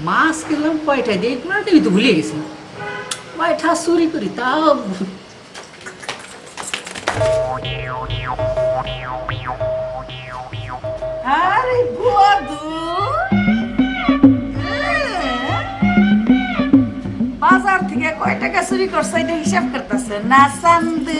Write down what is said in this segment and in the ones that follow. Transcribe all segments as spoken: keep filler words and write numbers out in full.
মাছ কিনলাম কয়টা দিয়ে আমি তো ভুলে গেছি কয়টা চুরি করি তাও আরে বধু বাজার থেকে কয় টাকা চুরি করছে এটা হিসাব করতেছে না চান্দু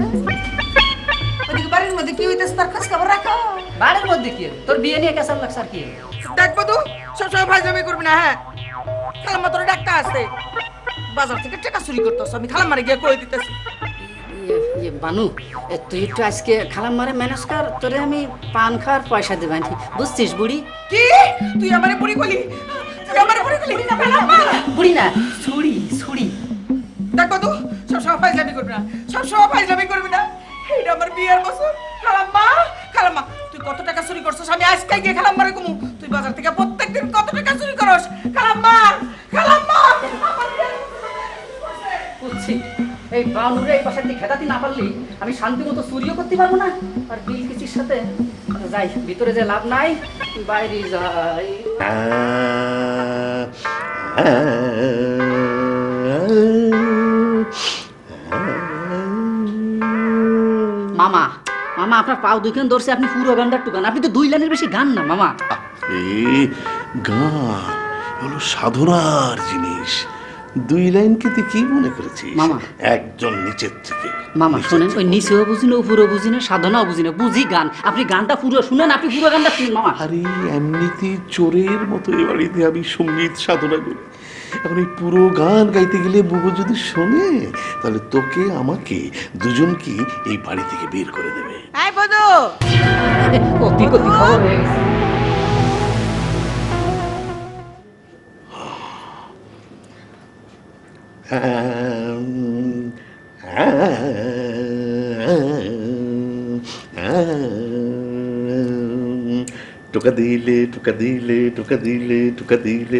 ওদিকে বাড়ির মধ্যে কি হইতেছে তার খোঁজ খবর রাখো বাড়ির মধ্যে কি তোর বিয়ে নিয়ে কেসার লাগছে আর কি দেখ বধু সবসময় ফাইজলামি করবি না হ্যাঁ খালাম্মা তোর ডাক্তা আছে বাজার থেকে টাকা চুরি করতেছ আমি খালাম্মারে গিয়ে কই দিতেছি ইয়ে বানু তুই একটু আজকে খালাম মারে ম্যানেজ কর তোরে আমি পান খাওয়ার পয়সা দেব আনছি বুঝছিস বুড়ি কি তুই আমারে বুড়ি কলি তুই আমারে বুড়ি কলি না খালাম্মা বুড়ি না ছুরি ছুরি দেখ বধু সবসময় ফাইজলামি করবি না সবসময় ফাইজলামি করবি না এইটা আমার বিয়ের বছর খালাম্মা খালাম্মা তুই কত টাকা চুরি করছিস আমি আজকে গিয়ে খালাম্মারে কমু তুই বাজার থেকে প্রত্যেকদিন কত টাকা চুরি করস খালাম্মা খালাম্মা বুঝছি এই বানুরে এই পাশে দিয়ে খেদাতে না পারলি আমি শান্তি মতো চুরিও করতে পারবো না আর বিলকিচির সাথে যাই ভিতরে যে লাভ নাই বাইরে যাই মামা মামা আপনার পাও দুইখান ধরছে আপনি পুরো গানটা টুকান আপনি তো দুই লাইনের বেশি গান না মামা গান হলো সাধনার জিনিস দুই লাইন কি তুই কি মনে করেছিস মামা একজন নিচের থেকে মামা শোনেন ওই নিচেও বুঝি না উপরেও বুঝি না সাধনাও বুঝি না বুঝি গান আপনি গানটা পুরো শুনেন আপনি পুরো গানটা শুনুন মামা আরে এমনিতে চোরের মতো এ বাড়িতে আমি সঙ্গীত সাধনা করি এখন এই পুরো গান গাইতে গেলে বুবু যদি শোনে তাহলে তোকে আমাকে দুজনকে এই বাড়ি থেকে বের করে দেবে এই বধু কতি কতি খবর হয়ে গেছে টোকা দিলে টোকা দিলে টোকা দিলে টোকা দিলে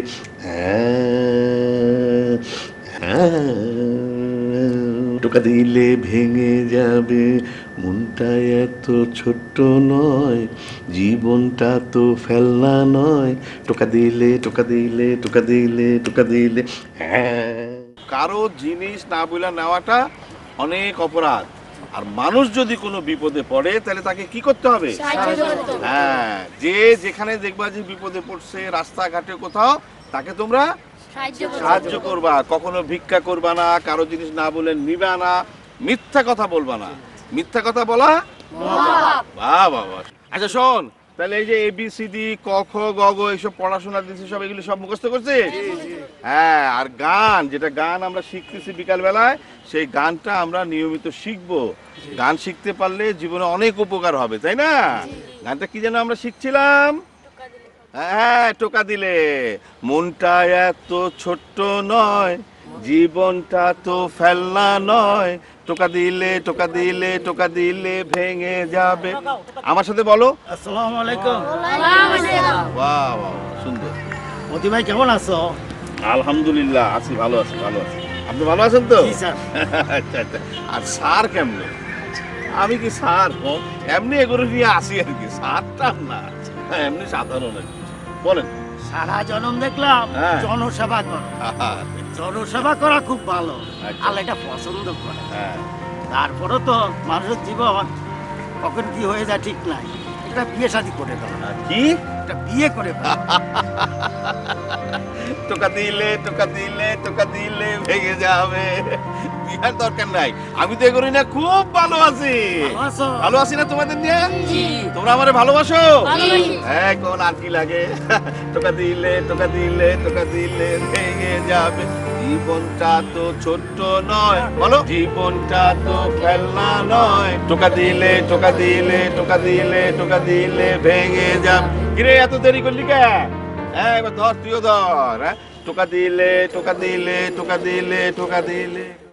টোকা দিলে ভেঙে যাবে মনটা এত ছোট্ট নয় জীবনটা তো ফেলনা নয় টোকা দিলে টোকা দিলে টোকা দিলে টোকা দিলে কারো জিনিস না বলে নেওয়াটা অনেক অপরাধ আর মানুষ যদি কোনো বিপদে পড়ে তাহলে তাকে কি করতে হবে হ্যাঁ যে যেখানে দেখবা যে বিপদে পড়ছে রাস্তাঘাটে কোথাও তাকে তোমরা সাহায্য করবা কখনো ভিক্ষা করবা না কারো জিনিস না বলে নিবা না মিথ্যা কথা বলবা না মিথ্যা কথা বলা বাহ বাবা আচ্ছা শোন তাহলে এই যে এ বি সি ডি ক খ গ ঘ এইসব পড়াশোনা দিচ্ছি সব এগুলো সব মুখস্থ করছিস হ্যাঁ আর গান যেটা গান আমরা শিখতেছি বিকাল বেলায় সেই গানটা আমরা নিয়মিত শিখবো গান শিখতে পারলে জীবনে অনেক উপকার হবে তাই না গানটা কি যেন আমরা শিখছিলাম হ্যাঁ টোকা দিলে মনটা এত ছোট্ট নয় জীবনটা তো ফেলনা নয় টোকা দিলে টোকা দিলে টোকা দিলে ভেঙে যাবে আমার সাথে বলো আসসালামু আলাইকুম বাহ বাহ সুন্দর মতি ভাই কেমন আছো আলহামদুলিল্লাহ আছি ভালো আছি ভালো আছি আপনি ভালো আছেন তো জি স্যার আচ্ছা আচ্ছা আর স্যার কেমনে আমি কি স্যার এমনি এগুলো নিয়ে আসি আর কি স্যারটা না এমনি সাধারণ আর কি বলেন সারা জনম দেখলাম হ্যাঁ। জনসেবা করো জনসেবা করা খুব ভালো আল্লাহ এটা পছন্দ করে হ্যাঁ তারপরে তো মানুষের জীবন কখন কি হয়ে যায় ঠিক নাই এটা বিয়ে শাদী করে দাও কি এটা বিয়ে করে দাও টোকা দিলে টোকা দিলে টোকা দিলে ভেঙে যাবে বিয়ার দরকার নাই আমি তো এগুলো না খুব ভালো আছি ভালো আছো? ভালো আছি না তোমাদের নিয়ে তোমরা আমারে ভালোবাসো হ্যাঁ কোন আর কি লাগে টোকা দিলে টোকা দিলে টোকা দিলে ভেঙে যাবে জীবনটা তো ছোট্ট নয় বলো জীবনটা তো খেলনা নয় টোকা দিলে টোকা দিলে টোকা দিলে টোকা দিলে ভেঙে যাবে কিরে এত দেরি করলি কে হ্যাঁ এবার ধর তুইও ধর হ্যাঁ টোকা দিলে টোকা দিলে টোকা দিলে টোকা দিলে